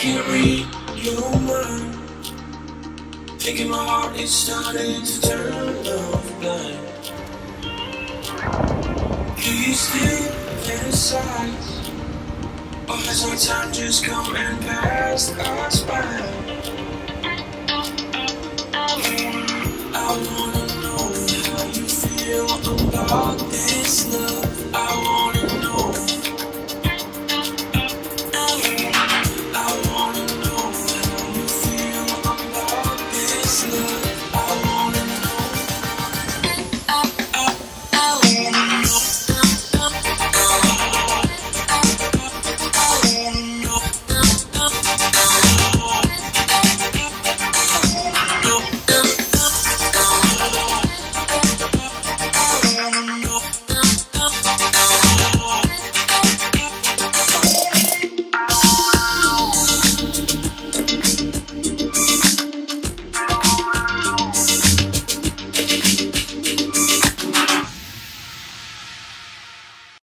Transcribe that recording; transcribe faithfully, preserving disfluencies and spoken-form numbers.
Can't read your mind. Thinking my heart is starting to turn off blind. Do you still fantasize? Or has our time just come and passed us by?